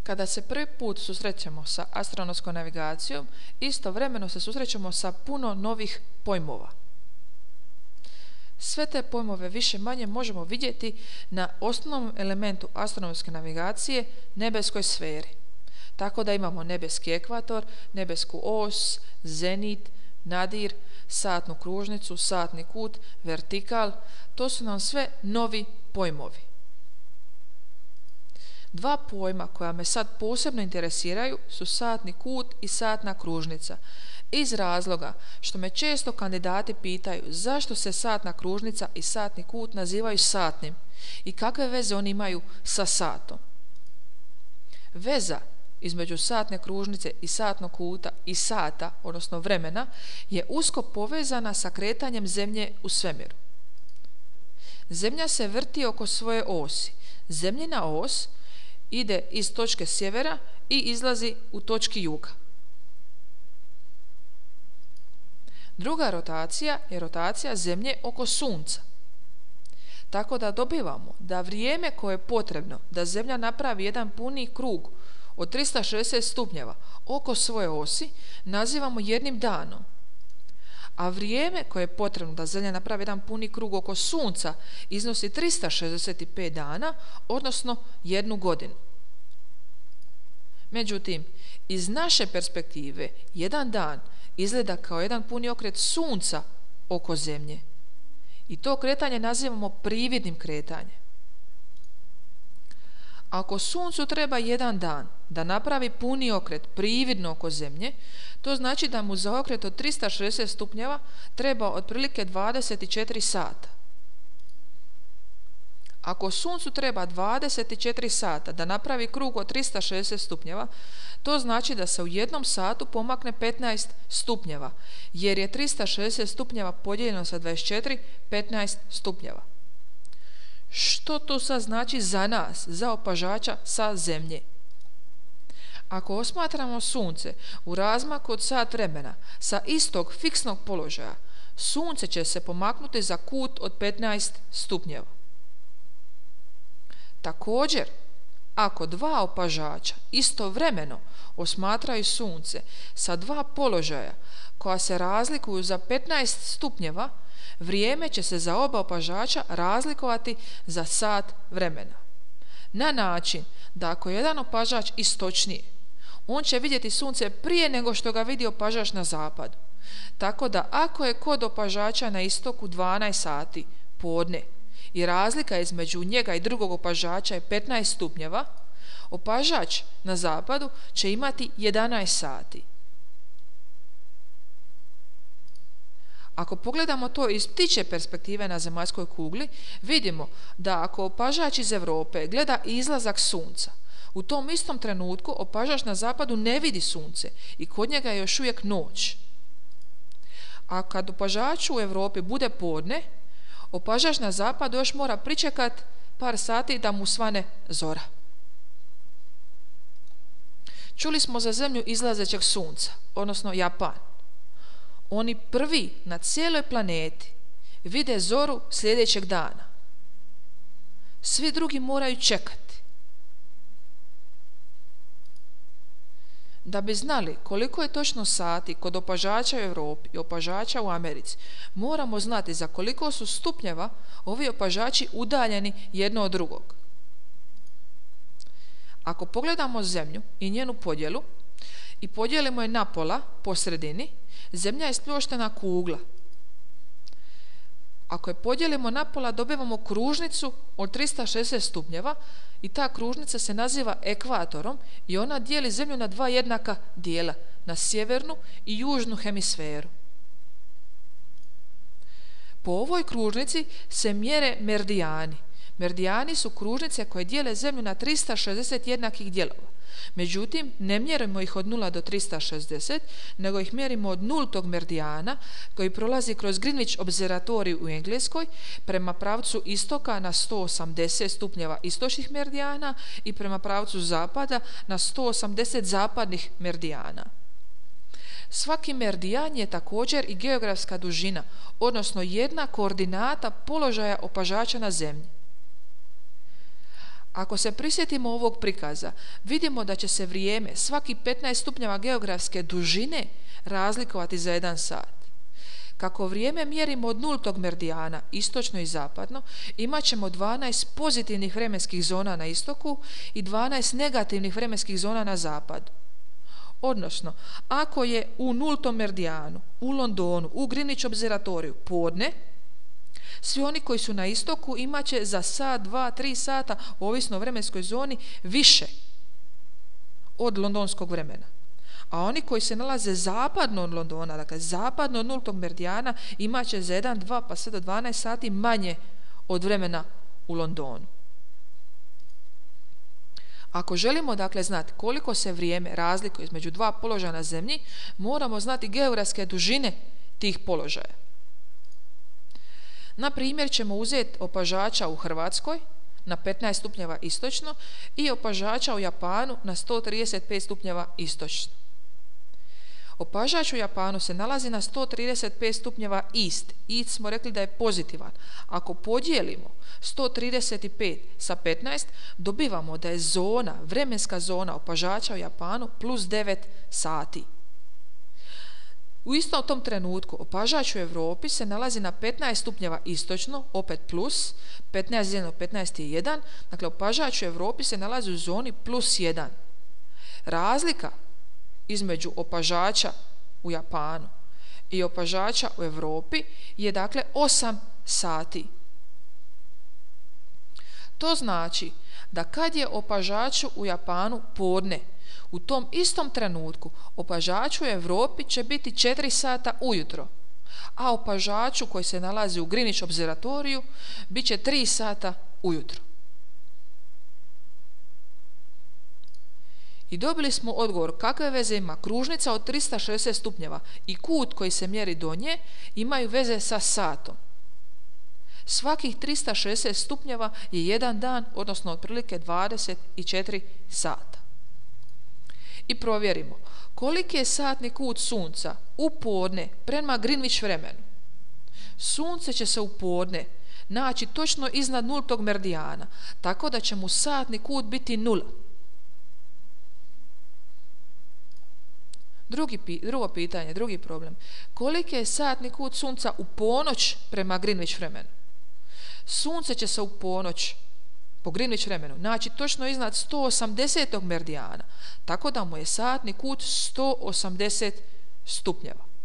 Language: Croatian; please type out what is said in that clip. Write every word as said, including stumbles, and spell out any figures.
Kada se prvi put susrećemo sa astronomskom navigacijom, istovremeno se susrećemo sa puno novih pojmova. Sve te pojmove više manje možemo vidjeti na osnovnom elementu astronomske navigacije, nebeskoj sferi. Tako da imamo nebeski ekvator, nebesku os, zenit, nadir, satnu kružnicu, satni kut, vertikal. To su nam sve novi pojmovi. Dva pojma koja me sad posebno interesiraju su satni kut i satna kružnica, iz razloga što me često kandidati pitaju zašto se satna kružnica i satni kut nazivaju satnim i kakve veze oni imaju sa satom. Veza između satne kružnice i satnog kuta i sata, odnosno vremena, je usko povezana sa kretanjem Zemlje u svemiru. Zemlja se vrti oko svoje osi. Zemljina os ide iz točke sjevera i izlazi u točki juga. Druga rotacija je rotacija Zemlje oko Sunca. Tako da dobivamo da vrijeme koje je potrebno da Zemlja napravi jedan puni krug od trista šezdeset stupnjeva oko svoje osi nazivamo jednim danom, a vrijeme koje je potrebno da Zemlja napravi jedan puni krug oko Sunca iznosi trista šezdeset pet dana, odnosno jednu godinu. Međutim, iz naše perspektive jedan dan izgleda kao jedan puni okret Sunca oko Zemlje i to kretanje nazivamo prividnim kretanjem. Ako Suncu treba jedan dan da napravi puni okret prividno oko Zemlje, to znači da mu za okret od trista šezdeset stupnjeva treba otprilike dvadeset četiri sata. Ako Suncu treba dvadeset četiri sata da napravi krug od trista šezdeset stupnjeva, to znači da se u jednom satu pomakne petnaest stupnjeva, jer je trista šezdeset stupnjeva podijeljeno sa dvadeset četiri, petnaest stupnjeva. Što to sad znači za nas, za opažača sa Zemlje? Ako osmatramo Sunce u razmaku od sat vremena sa istog fiksnog položaja, Sunce će se pomaknuti za kut od petnaest stupnjeva. Također, ako dva opažača istovremeno osmatraju Sunce sa dva položaja koja se razlikuju za petnaest stupnjeva, vrijeme će se za oba opažača razlikovati za sat vremena. Na način da ako je jedan opažač istočnije, on će vidjeti Sunce prije nego što ga vidi opažač na zapadu. Tako da ako je kod opažača na istoku dvanaest sati podne i razlika između njega i drugog opažača je petnaest stupnjeva, opažač na zapadu će imati jedanaest sati. Ako pogledamo to iz ptičje perspektive na zemaljskoj kugli, vidimo da ako opažač iz Europe gleda izlazak Sunca, u tom istom trenutku opažač na zapadu ne vidi Sunce i kod njega je još uvijek noć. A kad opažaču u Europi bude podne, opažač na zapadu još mora pričekat par sati da mu svane zora. Čuli smo za Zemlju izlazećeg Sunca, odnosno Japan. Oni prvi na cijeloj planeti vide zoru sljedećeg dana. Svi drugi moraju čekati. Da bi znali koliko je točno sati kod opažača u Europi i opažača u Americi, moramo znati za koliko su stupnjeva ovi opažači udaljeni jedno od drugog. Ako pogledamo Zemlju i njenu podjelu i podijelimo je napola po sredini, Zemlja je spljoštena kugla. Ako je podijelimo napola, dobivamo kružnicu od trista šezdeset stupnjeva i ta kružnica se naziva ekvatorom i ona dijeli Zemlju na dva jednaka dijela, na sjevernu i južnu hemisferu. Po ovoj kružnici se mjere meridijani. Meridijani su kružnice koje dijele Zemlju na trista šezdeset jednakih dijelova. Međutim, ne mjerimo ih od nula do trista šezdeset, nego ih mjerimo od nultog meridijana koji prolazi kroz Greenwich observatorij u Engleskoj prema pravcu istoka na sto osamdeset stupnjeva istočnih meridijana i prema pravcu zapada na sto osamdeset zapadnih meridijana. Svaki meridijan je također i geografska dužina, odnosno jedna koordinata položaja opažača na Zemlji. Ako se prisjetimo ovog prikaza, vidimo da će se vrijeme svaki petnaest stupnjeva geografske dužine razlikovati za jedan sat. Kako vrijeme mjerimo od nultog meridijana, istočno i zapadno, imat ćemo dvanaest pozitivnih vremenskih zona na istoku i dvanaest negativnih vremenskih zona na zapadu. Odnosno, ako je u nultom meridijanu, u Londonu, u Greenwich observatoriju podne, svi oni koji su na istoku imat će za sat, dva, tri sata, ovisno o vremenskoj zoni, više od londonskog vremena. A oni koji se nalaze zapadno od Londona, dakle zapadno od nultog meridijana, imat će za jedan, dva pa sve do dvanaest sati manje od vremena u Londonu. Ako želimo dakle znati koliko se vrijeme razlikuje između dva položaja na zemlji, moramo znati geografske dužine tih položaja. Na primjer ćemo uzeti opažača u Hrvatskoj na petnaest stupnjeva istočno i opažača u Japanu na sto trideset pet stupnjeva istočno. Opažač u Japanu se nalazi na sto trideset pet stupnjeva east. East smo rekli da je pozitivan. Ako podijelimo sto trideset pet sa petnaest, dobivamo da je zona, vremenska zona opažača u Japanu plus devet sati. U istom tom trenutku opažač u Europi se nalazi na petnaest stupnjeva istočno, opet plus, petnaest dijeljeno petnaest je jedan, dakle opažač u Europi se nalazi u zoni plus jedan. Razlika između opažača u Japanu i opažača u Europi je dakle osam sati. To znači da kad je opažaču u Japanu podne, u tom istom trenutku opažaču u Europi će biti četiri sata ujutro, a opažaču koji se nalazi u Greenwich observatoriju bit će tri sata ujutro. I dobili smo odgovor kakve veze ima kružnica od trista šezdeset stupnjeva i kut koji se mjeri do nje imaju veze sa satom. Svakih trista šezdeset stupnjeva je jedan dan, odnosno otprilike dvadeset četiri sata. I provjerimo koliki je satni kut sunca u podne prema Greenwich vremenu. Sunce će se u podne naći točno iznad nultog meridijana, tako da će mu satni kut biti nula. Drugi, drugo pitanje, drugi problem. Koliki je satni kut sunca u ponoć prema Greenwich vremenu? Sunce će se u ponoć po Greenwich vremenu naći točno iznad sto osamdesetog meridijana, tako da mu je satni kut sto osamdeset stupnjeva.